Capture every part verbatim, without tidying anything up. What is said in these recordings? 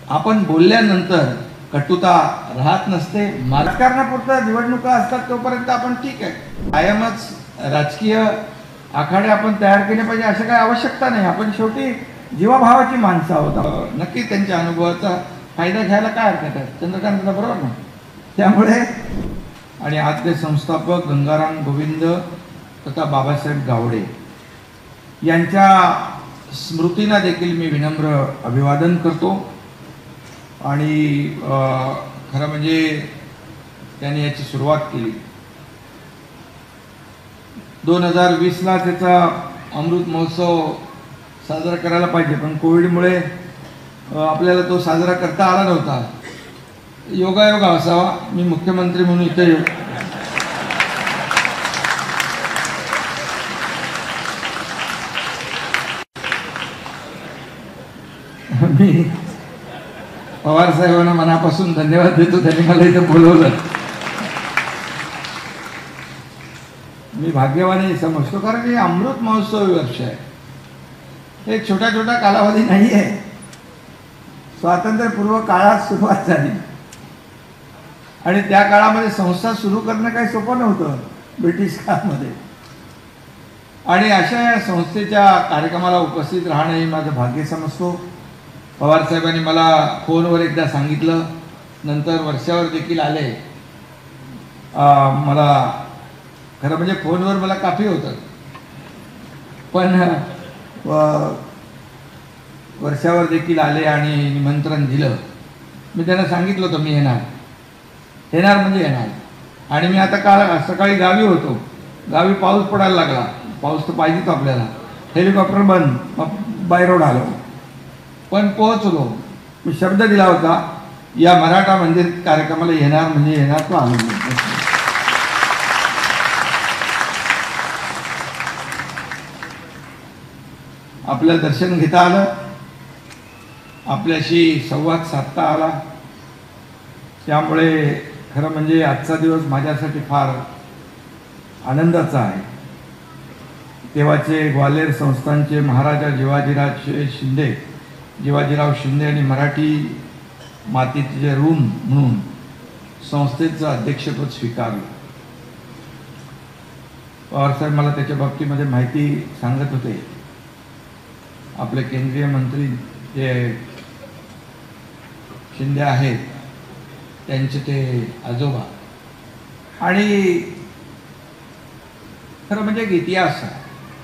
आपण बोलल्यानंतर कटुता राहत नसते। राजकारणापुरता निवडणुका असतात तोपर्यंत आपण ठीक आहे, कायमच राजकीय आखाडे आपण तयार केले पाहिजे अशा काही आवश्यकता नाही। आपण शेवटी जीवाभावाची माणसं आहोत, नक्की त्यांच्या अनुभवाचा फायदा घ्यायला काय हरकत आहे, चंद्रकांतला बरोबर ना। त्यामुळे आणि आद्य संस्थापक गंगाराम गोविंद तथा बाबासाहेब गावडे यांच्या स्मृतींना देखील मी विनम्र अभिवादन करतो। आणि खरं म्हणजे त्यांनी याची सुरुवात केली दोन हजार वीसला त्याचा अमृत महोत्सव साजरा करायला पाहिजे, पण कोविडमुळे आपल्याला तो साजरा करता आला नव्हता। योगायोग असावा मी मुख्यमंत्री म्हणून इथे मी पवार साहेबांना मनापासून धन्यवाद देतो, त्यांनी मला इथे बोलवलं। मी भाग्यवानी समजतो, कारण हे अमृत महोत्सव वर्ष आहे, हे छोटा छोटा कालावधी नाही आहे। स्वातंत्र्यपूर्व काळात सुरुवात झाली आणि त्या काळामध्ये संस्था सुरू करणं काही सोपं नव्हतं ब्रिटिश काळामध्ये, आणि अशा या संस्थेच्या कार्यक्रमाला उपस्थित राहणं हे माझं भाग्य समजतो। पवार साहेबांनी मला फोनवर एकदा सांगितलं, नंतर वर्षावर देखील आले। मला खरं म्हणजे फोनवर मला काफी होतं, पण वर्षावर देखील आले आणि निमंत्रण दिलं। मी त्यांना सांगितलं होतं मी येणार येणार म्हणजे येणार। आणि मी आता काल सकाळी गावी होतो, गावी पाऊस पडायला लागला, पाऊस तर पाहिजेच आपल्याला, हेलिकॉप्टर बंद, बाय रोड आलो, पण पोहोचलो। मी शब्द दिला होता या मराठा मंदिर कार्यक्रमाला येणार म्हणजे येणार, तो आलो। आपलं दर्शन घेता आलं, आपल्याशी संवाद साधता आला, त्यामुळे खरं म्हणजे आजचा दिवस माझ्यासाठी फार आनंदाचा आहे। तेव्हाचे ग्वाल्हेर संस्थानचे महाराजा जिवाजीराव शिंदे जिवाजीराव शिंदे आणि मराठी मातीचे ऋण म्हणून संस्थेचं अध्यक्षपद स्वीकारलं। पवारसाहेब मला त्याच्या बाबतीमध्ये माहिती सांगत होते। आपले केंद्रीय मंत्री जे शिंदे आहेत त्यांचे ते आजोबा, आणि खरं म्हणजे एक इतिहास आहे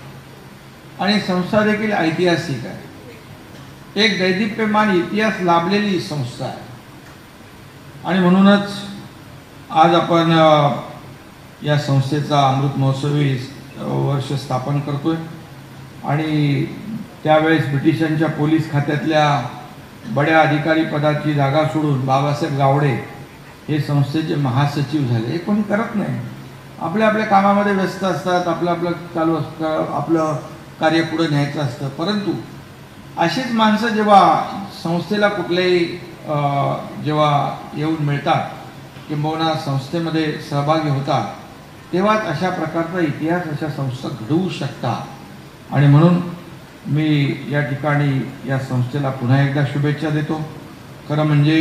आणि संस्था देखील ऐतिहासिक आहे, एक दैदिप्यमान इतिहास लाभलेली संस्था आहे। आणि म्हणूनच आज आपण या संस्थेचा अमृत महोत्सवी वर्ष स्थापन करतोय। आणि त्यावेळेस ब्रिटिशांच्या पोलीस खात्यातल्या बड्या अधिकारी पदाची जागा सोडून बाबासाहेब गावडे हे संस्थेचे महासचिव झाले। हे कोणी करत नाही, आपल्या आपल्या कामामध्ये व्यस्त असतात, आपलं आपलं चालू असतं, आपलं कार्य पुढे न्यायचं असतं। परंतु अशीच माणसं जेव्हा संस्थेला कुठल्याही जेव्हा येऊन मिळतात किंबहुना संस्थेमध्ये सहभागी होतात, तेव्हाच अशा प्रकारचा इतिहास अशा संस्था घडवू शकतात। आणि म्हणून मी या ठिकाणी या संस्थेला पुन्हा एकदा शुभेच्छा देतो। खरं म्हणजे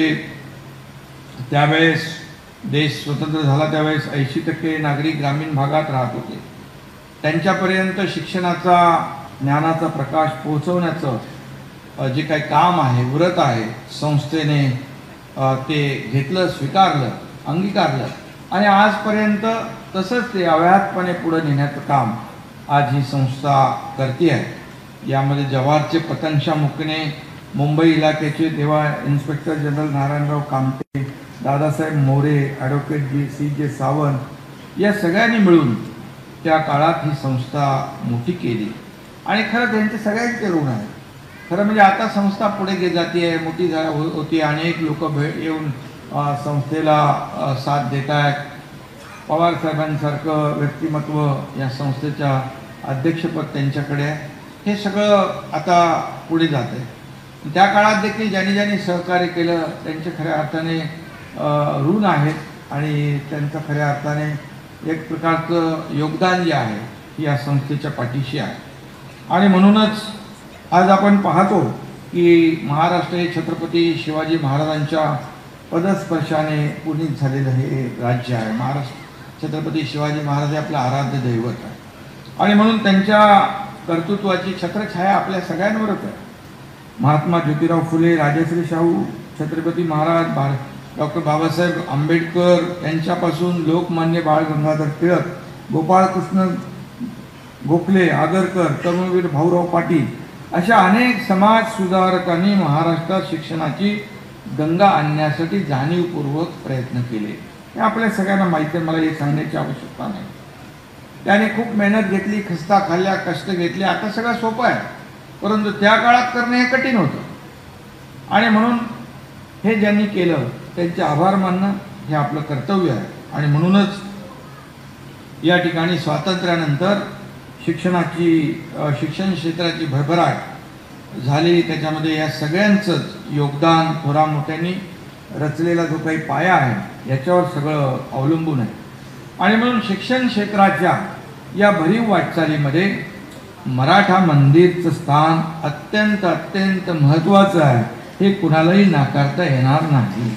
त्यावेळेस देश स्वतंत्र झाला त्यावेळेस ऐंशी टक्के नागरिक ग्रामीण भागात राहत होते, त्यांच्यापर्यंत शिक्षणाचा ज्ञानाचा प्रकाश पोहोचवण्याचं जे काही काम आहे, व्रत आहे, संस्थेने ते घेतलं, स्वीकारलं, अंगीकारलं आणि आजपर्यंत तसंच ते अव्याहतपणे पुढे नेण्याचं काम आज ही संस्था करते आहे। यामध्ये जव्हारचे पतंगशा मुकणे, मुंबई इलाक्याचे तेव्हा inspector general Narayanrao Kamte, Dadasaheb More, advocate G C J Sawant या सगळ्यांनी मिळून त्या काळात ही संस्था मोठी केली। आणि खरं त्यांचे सगळ्यांचे ऋण आहे। खरं म्हणजे आता संस्था पुढे गेली जाते आहे, मोठी झा होती, अनेक लोक भे येऊन संस्थेला साथ देत आहेत। पवार साहेबांसारखं व्यक्तिमत्व या संस्थेच्या अध्यक्षपद त्यांच्याकडे आहे। हे सगळं आता पुढे जात आहे। त्या काळात देखील ज्यांनी ज्यांनी सहकार्य केलं त्यांचे खऱ्या अर्थाने ऋण आहेत आणि त्यांचं खऱ्या अर्थाने एक प्रकारचं योगदान जे आहे ही या संस्थेच्या पाठीशी आहे। आणि म्हणूनच आज आपण पाहतो की महाराष्ट्र हे छत्रपती शिवाजी महाराजांच्या पदस्पर्शाने पुनीत झालेलं हे राज्य आहे. महाराष्ट्र छत्रपती शिवाजी महाराज हे आपलं आराध्य दैवत आहे आणि म्हणून त्यांच्या कर्तृत्वाची छत्रछाया आपल्या सगळ्यांवरच आहे. महात्मा ज्योतिराव फुले, राजश्री शाहू छत्रपती महाराज, बा डॉक्टर बाबासाहेब आंबेडकर यांच्यापासून लोकमान्य बाळ गंगाधर टिळक, गोपाळकृष्ण गोखले, आगरकर, तरुणवीर भाऊराव पाटील अशा अनेक समाज सुधारकांनी महाराष्ट्रात शिक्षणाची गंगा आणण्यासाठी जाणीवपूर्वक प्रयत्न केले. हे आपल्या सगळ्यांना माहिती आहे, मला हे सांगण्याची आवश्यकता नाही. त्याने खूप मेहनत घेतली, खस्ता खाल्ल्या, कष्ट घेतले. आता सगळं सोपं आहे, परंतु त्या काळात करणे हे कठीण होतं आणि म्हणून हे ज्यांनी केलं त्यांचे आभार मानणं हे आपलं कर्तव्य आहे. आणि म्हणूनच या ठिकाणी स्वातंत्र्यानंतर शिक्षणाची शिक्षण क्षेत्राची भरभराट झाली. त्याच्यामध्ये या सगळ्यांचंच योगदान थोरा मोठ्यांनी रचलेला जो काही पाया आहे याच्यावर सगळं अवलंबून आहे. आणि म्हणून शिक्षण क्षेत्राच्या या भरीव वाटचालीमध्ये मराठा मंदिरचं स्थान अत्यंत अत्यंत महत्त्वाचं आहे, हे कुणालाही नाकारता येणार नाही.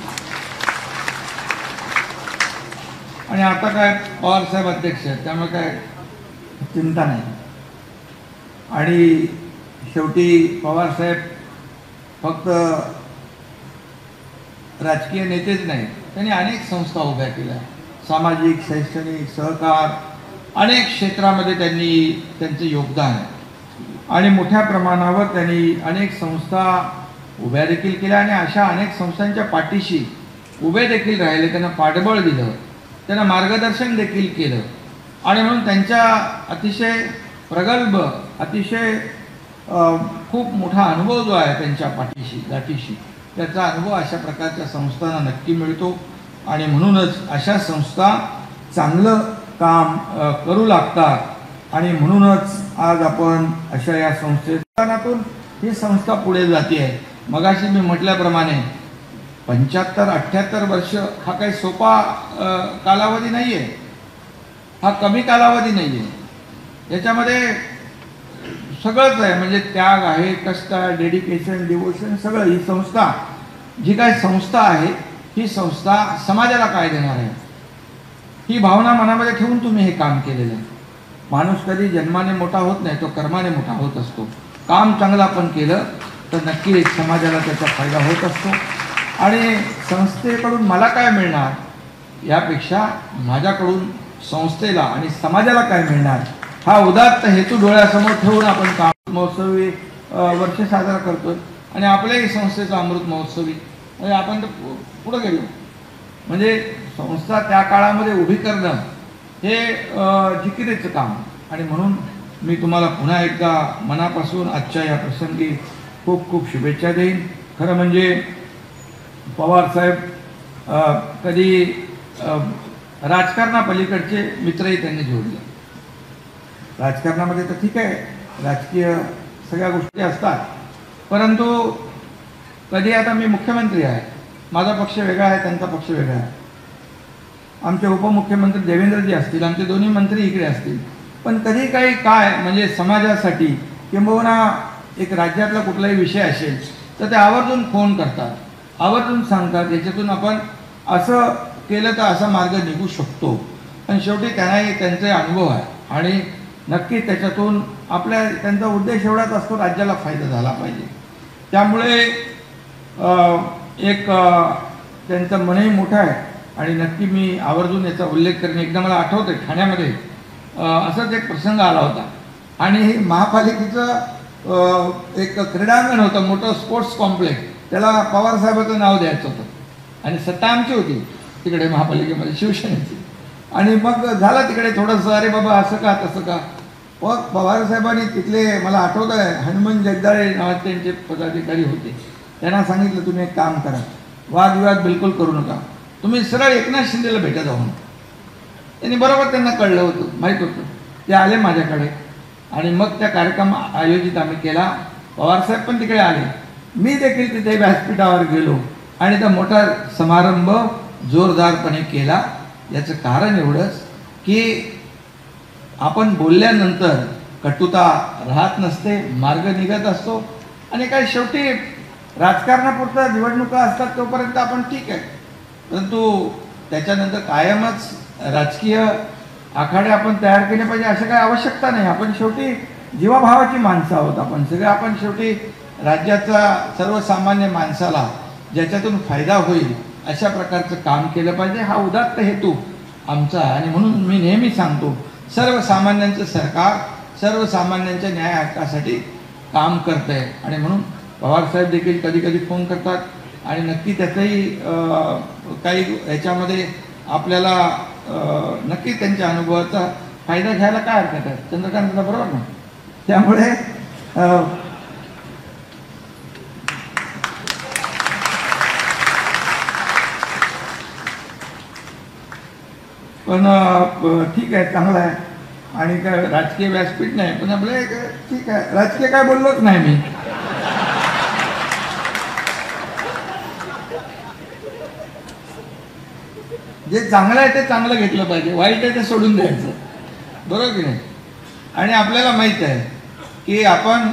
आणि आता काय पवारसाहेब अध्यक्ष आहेत, त्यामुळे काय चिंता नाही. आणि शेवटी पवारसाहेब फक्त राजकीय नेतेच नाहीत, त्यांनी अनेक संस्था उभ्या केल्या. सामाजिक, शैक्षणिक, सहकार अनेक क्षेत्रामध्ये त्यांनी त्यांचं योगदान आहे. आणि मोठ्या प्रमाणावर त्यांनी अनेक संस्था उभ्या देखील केल्या आणि अशा अनेक संस्थांच्या पाठीशी उभे देखील राहिले. त्यांना पाठबळ दिलं, त्यांना मार्गदर्शन देखील केलं. आणि म्हणून त्यांच्या अतिशय प्रगल्भ, अतिशय खूप मोठा अनुभव जो आहे त्यांच्या पाठीशी गाठीशी, त्याचा अनुभव अशा प्रकारच्या संस्थांना नक्की मिळतो. आणि म्हणूनच अशा संस्था चांगलं काम करू लागतात आणि म्हणूनच आज आपण अशा या संस्थेतून ही संस्था पुढे जाते आहे. मगाशी मी म्हटल्याप्रमाणे पंच्याहत्तर अठ्ठ्याहत्तर वर्ष हा काही सोपा कालावधी नाही आहे, हा कमी कालावधी नाही आहे. याच्यामध्ये सगळंच आहे, म्हणजे त्याग आहे, कष्ट आहे, डेडिकेशन, डिवोशन सगळं. ही संस्था जी काही संस्था आहे ही संस्था समाजाला काय देणार आहे ही भावना मनामध्ये ठेवून तुम्ही हे काम केलेलं आहे. माणूस कधी जन्माने मोठा होत नाही, तो कर्माने मोठा होत असतो. काम चांगलं आपण केलं तर नक्की समाजाला त्याचा फायदा होत असतो. आणि संस्थेकडून मला काय मिळणार यापेक्षा माझ्याकडून संस्थेला आणि समाजाला काय मिळणार हा उदात्त हेतू डोळ्यासमोर ठेवून आपण काम महोत्सवी वर्ष साजरा करतो. आणि आपल्याही संस्थेचा अमृत महोत्सवी म्हणजे आपण तर पुढं गेलो. म्हणजे संस्था त्या काळामध्ये उभी करणं हे जिकिरीचं काम. आणि म्हणून मी तुम्हाला पुन्हा एकदा मनापासून आजच्या या प्रसंगी खूप खूप शुभेच्छा देईन. खरं म्हणजे पवारसाहेब कधी राजकारणापलीकडचे मित्रही त्यांनी जोडले. राजकारणामध्ये तर ठीक आहे, राजकीय सगळ्या गोष्टी असतात, परंतु कधी आता मी मुख्यमंत्री आहे, माझा पक्ष वेगळा आहे, त्यांचा पक्ष वेगळा आहे. आमचे उपमुख्यमंत्री देवेंद्रजी असतील, आमचे दोन्ही मंत्री इकडे असतील, पण कधी काही काय म्हणजे समाजासाठी किंबहुना एक राज्यातला कुठलाही विषय असेल तर ते आवर्जून फोन करतात, आवर्जून सांगतात, याच्यातून आपण असं केलं तर असा मार्ग निघू शकतो. पण शेवटी त्यांनाही त्यांचे अनुभव आहे आणि नक्की त्याच्यातून आपल्या त्यांचा उद्देश एवढाच असतो, राज्याला फायदा झाला पाहिजे. त्यामुळे एक त्यांचं मनही मोठं आहे आणि नक्की मी आवर्जून याचा उल्लेख करेन. एकदा मला आठवतं आहे ठाण्यामध्ये असाच एक प्रसंग आला होता आणि महापालिकेचं एक क्रीडांगण होतं, मोठं स्पोर्ट्स कॉम्प्लेक्स, त्याला पवारसाहेबाचं नाव द्यायचं होतं आणि सत्ता आमची होती तिकडे महापालिकेमध्ये, शिवसेनेची. आणि मग झालं तिकडे थोडंसं, अरे बाबा असं का तसं का. मग पवारसाहेबांनी तिथले, मला आठवतं आहे, हनुमान जगदाळे नावाचे त्यांचे पदाधिकारी होते, त्यांना सांगितलं तुम्ही एक काम करा, वादविवाद बिलकुल करू नका, तुम्ही सरळ एकनाथ शिंदेला भेटत जाऊन. त्यांनी बरोबर त्यांना कळलं होतं, माहीत होतं. ते आले माझ्याकडे आणि मग त्या कार्यक्रम आयोजित आम्ही केला. पवारसाहेब पण तिकडे आले, मी देखील तिथे व्यासपीठावर गेलो आणि तो मोठा समारंभ जोरदारपणे केला. याचं कारण एवढंच की आपण बोलल्यानंतर कटुता राहत नसते, मार्ग निघत असतो आणि काय शेवटी राजकारणापुरतं निवडणुका असतात तोपर्यंत आपण ठीक आहे, परंतु त्याच्यानंतर कायमच राजकीय आखाडे आपण तयार केले पाहिजे असं काही आवश्यकता नाही. आपण शेवटी जीवाभावाची माणसं आहोत. आपण सगळे आपण शेवटी राज्याचा सर्वसामान्य माणसाला ज्याच्यातून फायदा होईल अशा प्रकारचं काम केलं पाहिजे, हा उदात्त हेतू आमचा. आणि म्हणून मी नेहमी सांगतो, सर्वसामान्यांचं सरकार सर्वसामान्यांच्या न्याय हक्कासाठी काम करत आहे. आणि म्हणून पवारसाहेब देखील कधी कधी फोन करतात आणि नक्की त्याचाही काही ह्याच्यामध्ये आपल्याला नक्की त्यांच्या अनुभवाचा फायदा घ्यायला काय हरकत आहे. चंद्रकांतला बरोबर ना. त्यामुळे पण ठीक आहे, चांगलं आहे. आणि काय राजकीय व्यासपीठ नाही, पण आपलं ठीक आहे, राजकीय काय बोललोच नाही मी. जे चांगलं आहे ते चांगलं घेतलं पाहिजे, वाईट आहे ते सोडून द्यायचं, बरोबर की नाही. आणि आपल्याला माहित आहे की आपण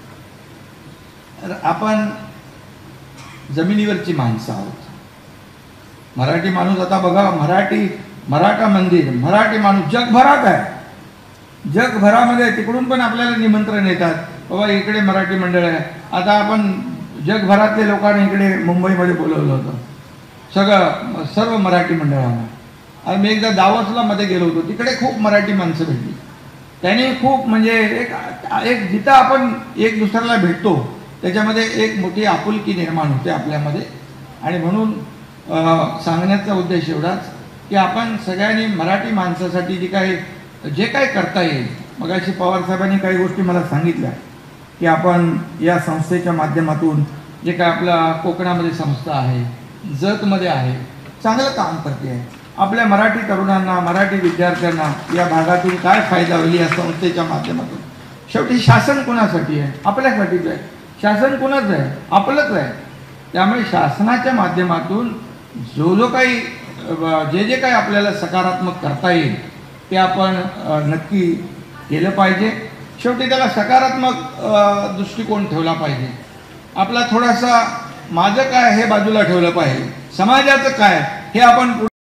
आपण जमिनीवरची माणसं आहोत. मराठी माणूस आता बघा, मराठी मराठा मंदिर, मराठी माणूस जगभरात आहे. जगभरामध्ये तिकडून पण आपल्याला निमंत्रण येतात, बाबा इकडे मराठी मंडळ आहे. आता आपण जगभरातल्या लोकांना इकडे मुंबईमध्ये बोलवलं होतं, सगळं सर्व मराठी मंडळांना. आणि मी एकदा दावसला मध्ये गेलो होतो, तिकडे खूप मराठी माणसं भेटली. त्यांनी खूप म्हणजे एक एक जिथं आपण एक दुसऱ्याला भेटतो त्याच्यामध्ये एक मोठी आपुलकी निर्माण होते आपल्यामध्ये. आणि म्हणून सांगण्याचा उद्देश एवढाच की आपण सगळ्यांनी मराठी माणसासाठी जे काही जे काय करता येईल. मगाशी पवारसाहेबांनी काही गोष्टी मला सांगितल्या की आपण या संस्थेच्या माध्यमातून जे काय आपला कोकणामध्ये संस्था आहे, जतमध्ये आहे, चांगलं काम करते आहे. आपल्या मराठी तरुणांना, मराठी विद्यार्थ्यांना या भागातून काय फायदा होईल या संस्थेच्या माध्यमातून. शेवटी शासन कोणासाठी आहे? आपल्यासाठीच आहे. शासन कोणाचं आहे? आपलंच आहे. त्यामुळे शासनाच्या माध्यमातून जो जो काही जे जे काही आपल्याला सकारात्मक करता येईल ते आपण नक्की केलं पाहिजे. शेवटी त्याला सकारात्मक दृष्टिकोन ठेवला पाहिजे. आपला थोडासा माझं काय हे बाजूला ठेवलं पाहिजे, समाजाचं काय हे आपण